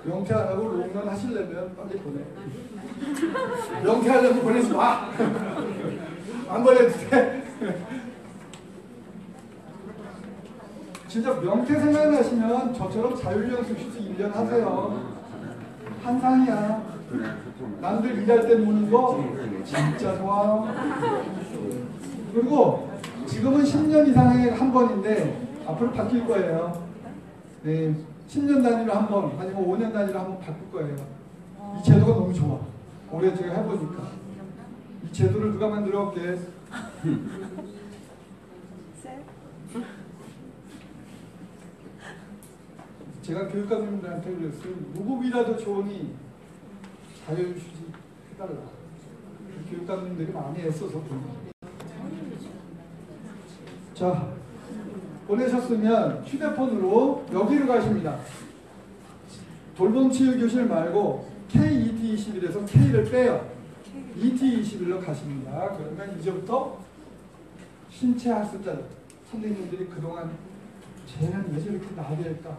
명퇴 안 하고 롱런 하시려면 빨리 보내. 명퇴하려면 보내지 마. 안 보내도 돼. 진짜 명퇴 생각나시면 저처럼 자율연습 슈트 1년 하세요. 한상이야. 남들 일할 때 노는 거 진짜 좋아. 그리고 지금은 10년 이상에 한 번인데 앞으로 바뀔 거예요. 네, 10년 단위로 한 번, 아니면 5년 단위로 한 번 바꿀 거예요. 이 제도가 너무 좋아. 올해 제가 해보니까. 이 제도를 누가 만들어 올게? 제가 교육감님들한테 그랬어요. 무급이라도 좋으니 자율휴직 해달라. 교육감님들이 많이 애써서 그래요. 자, 보내셨으면 휴대폰으로 여기로 가십니다. 돌봄치유교실 말고 KET21에서 K를 빼요. ET21로 가십니다. 그러면 이제부터 신체학습자 선생님들이 그동안 쟤는 왜 저렇게 나대일까?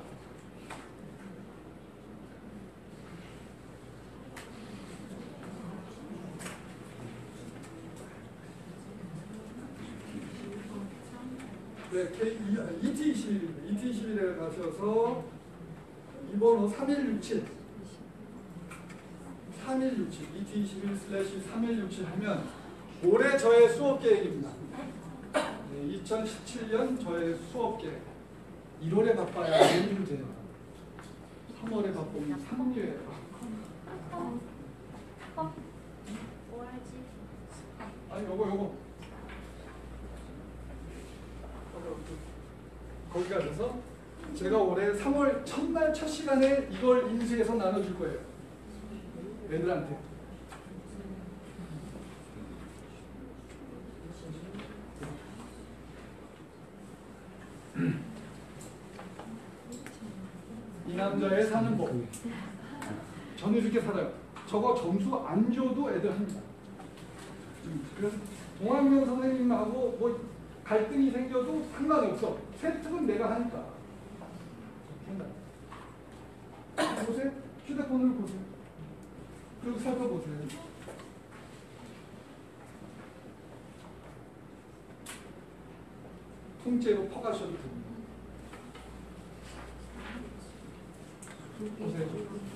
네, ET21에 가셔서 이번호 3167 ET21/3167 하면 올해 저의 수업 계획입니다. 네, 2017년 저의 수업 계획. 1월에 바빠야 1일 돼요. 3월에 바쁘면 3일이에요. 아니 요거 거기 가셔서 제가 올해 3월 첫날 첫 시간에 이걸 인수해서 나눠줄 거예요. 애들한테. 이 남자의 사는 법. 저는 이렇게 살아요. 저거 점수 안 줘도 애들 합니다. 그래서 동학명 선생님하고 뭐 갈등이 생겨도 상관없어. 세특은 내가 하니까. 보세요. 휴대폰을 보세요. 그리고 살펴보세요. 통째로 퍼가셔도 됩니다. 보세요.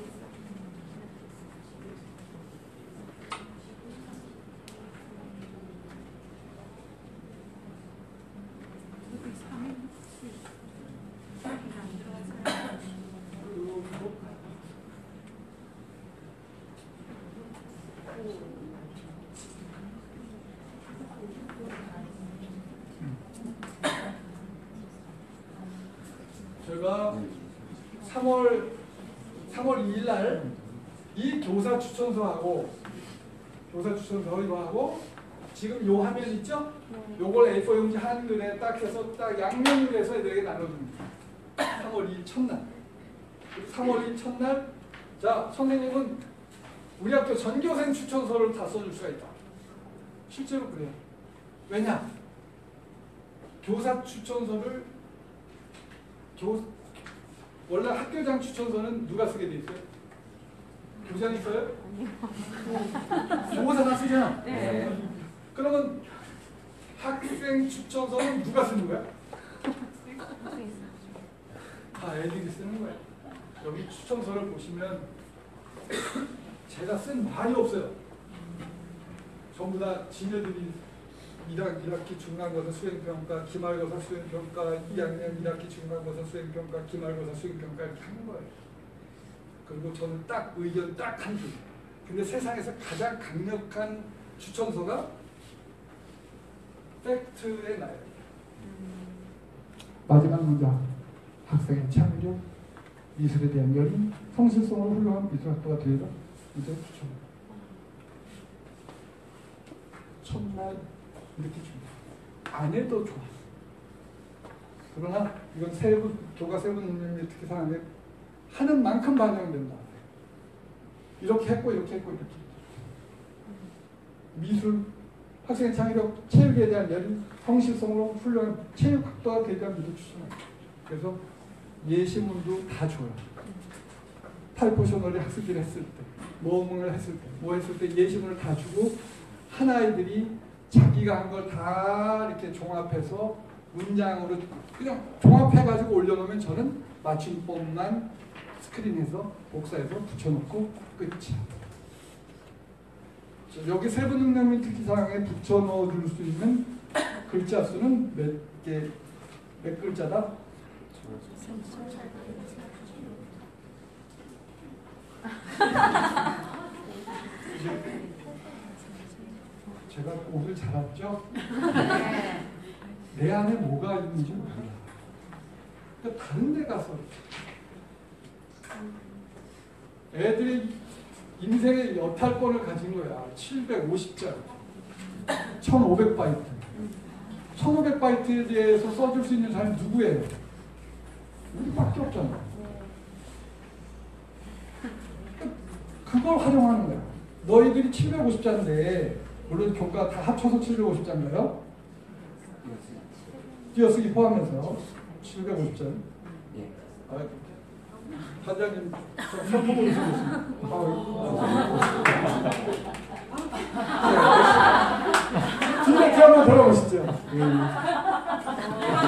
제가 3월 2일 날 이 교사 추천서하고 이거 하고 지금 요 화면 있죠? 요걸 A4 용지 한글에 딱 해서 딱 양면으로 해서 애들에게 나눠줍니다. 3월 2일 첫날. 3월 2일 첫날. 자, 선생님은 우리 학교 전교생 추천서를 다 써줄 수가 있다. 실제로 그래요. 왜냐? 교사 추천서를 원래 학교장 추천서는 누가 쓰게 돼 있어요? 교장이 써요? 아니요. 교사가 쓰잖아. 네. 그러면 학생 추천서는 누가 쓰는 거야? 다 애들이 쓰는 거야. 여기 추천서를 보시면 제가 쓴 말이 없어요. 전부 다 지네들이 1학기 중간고사 수행평가, 기말고사 수행평가, 2학년 1학기 중간고사 수행평가, 기말고사 수행평가 이렇게 하는 거예요. 그리고 저는 딱 의견 딱 한 줄. 근데 세상에서 가장 강력한 추천서가 팩트의 나예요. 마지막 문장. 학생의 창의력, 미술에 대한 열인, 성실성으로 훌륭한 미술학도가 되리라. 이제 추천. 첫날 이렇게 줍니다. 안 해도 좋아. 그러나 이건 교과 세부님의 특이사항인데 하는 만큼 반영된다. 이렇게 했고 이렇게 했고 이렇게. 미술, 학생의 창의력, 체육에 대한 열인, 성실성으로 훌륭한 체육학도가 되리라 미리 추천합니다. 그래서 예시문도 다 줘요. 타이포셔널이 학습기를 했을 때, 모음을 했을 때, 뭐 했을 때 예시문을 다 주고 한 아이들이 자기가 한 걸 다 이렇게 종합해서 문장으로 그냥 종합해가지고 올려놓으면 저는 맞춤법만 스크린에서 복사해서 붙여놓고 끝이야. 여기 세부 능력 및 특기사항에 붙여넣어 줄 수 있는 글자 수는 몇 글자다? 제가 옷을 잘 왔죠? 내 안에 뭐가 있는지 몰라. 그러니까 다른 데 가서 애들이 인생의 여탈권을 가진 거야. 750자 1500바이트 1500바이트에 대해서 써줄 수 있는 사람이 누구예요? 우리밖에 없잖아. 그걸 활용하는 거야. 너희들이 750자인데 물론 교과 다 합쳐서 750자인가요? 띄어쓰기 포함해서 750자. 단장님 선포를 쓰겠습니다. 디렉트 한번 들어보시죠.